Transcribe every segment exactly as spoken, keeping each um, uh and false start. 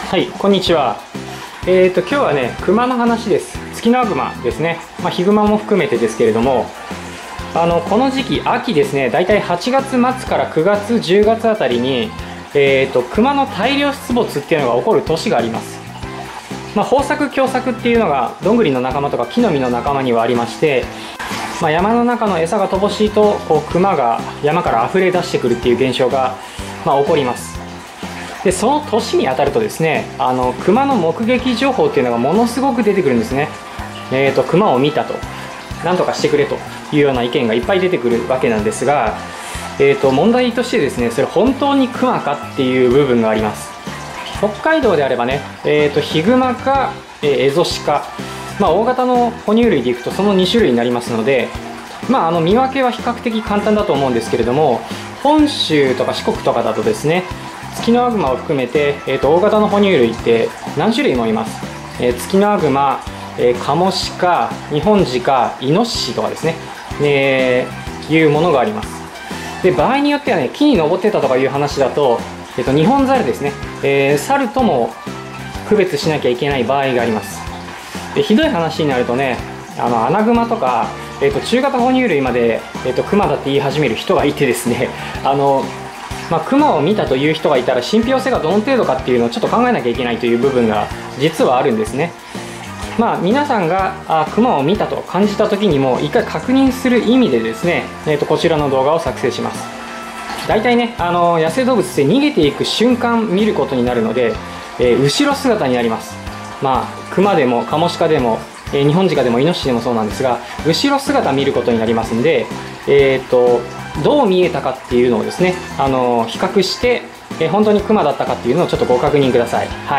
はい、こんにちは。えーと、今日はね、クマの話です。ツキノワグマですね。まあ、ヒグマも含めてですけれども、あの、この時期、秋ですね、だいたいはちがつ末からくがつ、じゅうがつあたりに、えーと、クマの大量出没っていうのが起こる年があります。まあ、豊作、凶作っていうのが、どんぐりの仲間とか木の実の仲間にはありまして、まあ、山の中の餌が乏しいと、こう、クマが山から溢れ出してくるっていう現象が、まあ、起こります。でその年にあたるとですね、あのクマの目撃情報っていうのがものすごく出てくるんですね。えーとクマを見たと、なんとかしてくれというような意見がいっぱい出てくるわけなんですが、えーと問題としてですね、それ本当にクマかっていう部分があります。北海道であればね、えーとヒグマか、えーエゾシカ、まあ、大型の哺乳類でいくとそのに種類になりますので、まあ、あの見分けは比較的簡単だと思うんですけれども、本州とか四国とかだとですね、ツキノワグマを含めて、えー、と大型の哺乳類って何種類もいます。えー、ツキノワグマ、えー、カモシカ、ニホンジカ、イノシシとかですね、えー、いうものがあります。で場合によってはね、木に登ってたとかいう話だと、えー、とニホンザルですね、えー、猿とも区別しなきゃいけない場合があります。でひどい話になるとね、あのアナグマとか、えー、と中型哺乳類まで、えー、とクマだって言い始める人がいてですね、あのまあ、クマを見たという人がいたら信憑性がどの程度かっていうのをちょっと考えなきゃいけないという部分が実はあるんですね。まあ、皆さんがあクマを見たと感じた時にも一回確認する意味でですね、えー、とこちらの動画を作成します。大体ね、あの野生動物って逃げていく瞬間見ることになるので、えー、後ろ姿になります。まあ、クマでもカモシカでも、えー、ニホンジカでもイノシシでもそうなんですが、後ろ姿見ることになりますんで、えー、とどう見えたかっていうのをですね、あの比較して、えー、本当にクマだったかっていうのをちょっとご確認ください。はい。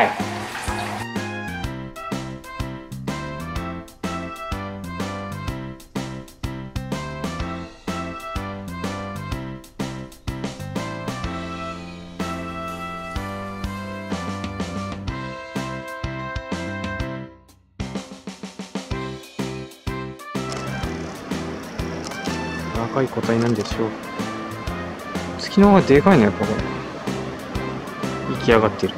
赤い個体なんでしょう。月の方がでかいの、やっぱこれ生き上がってる。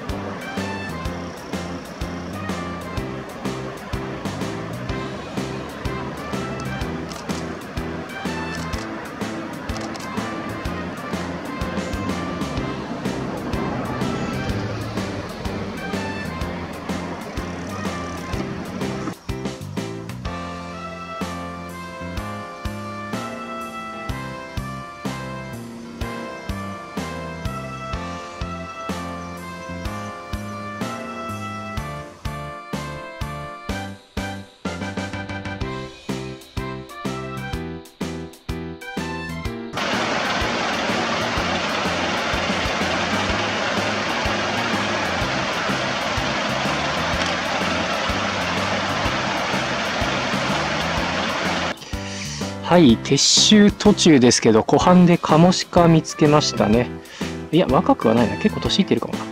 はい、撤収途中ですけど、湖畔でカモシカ見つけましたね。いや、若くはないな。結構年いってるかもな。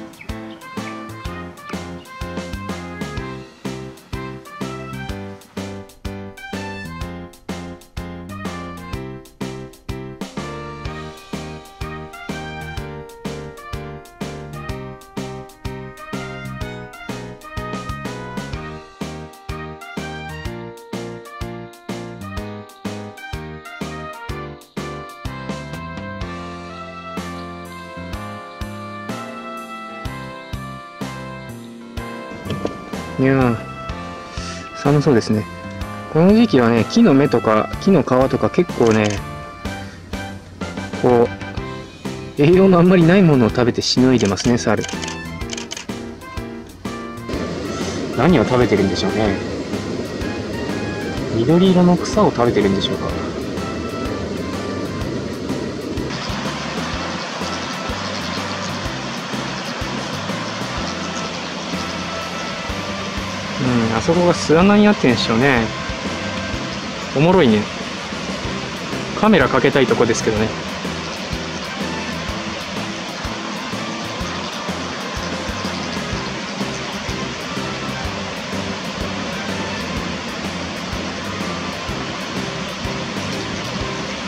いやー、寒そうですね。この時期はね、木の芽とか木の皮とか結構ね、こう栄養のあんまりないものを食べてしのいでますね、猿。何を食べてるんでしょうね。緑色の草を食べてるんでしょうか。うん、あそこが巣穴になってんでしょうね。おもろいね。カメラかけたいとこですけどね。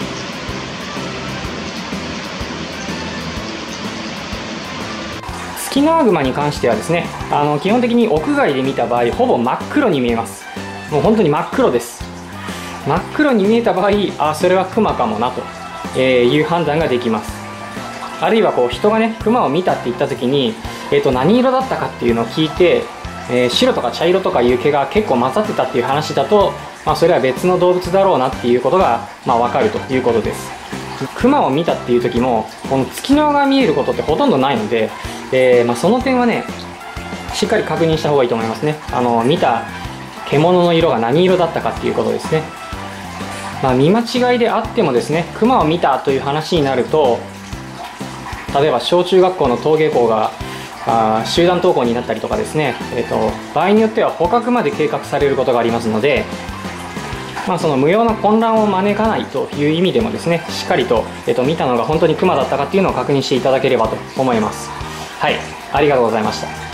ツキノワグマに関してはですね、あの基本的に屋外で見た場合ほぼ真っ黒に見えます。もう本当に真っ黒です。真っ黒に見えた場合、あ、それはクマかもなと、えー、いう判断ができます。あるいはこう人がねクマを見たって言った時に、えー、と何色だったかっていうのを聞いて、えー、白とか茶色とかいう毛が結構混ざってたっていう話だと、まあ、それは別の動物だろうなっていうことが、まあ、分かるということです。クマを見たっていう時もこのツキノワが見えることってほとんどないので、えーまあ、その点はねしっかり確認した方がいいと思いますね。あの見た獣の色が何色だったかっていうことですね。まあ、見間違いであってもですね、クマを見たという話になると、例えば小中学校の登下校があ集団登校になったりとかですね、えーと、場合によっては捕獲まで計画されることがありますので、まあ、その無用な混乱を招かないという意味でもですね、しっかりと、えーと見たのが本当にクマだったかっていうのを確認していただければと思います。はい、ありがとうございました。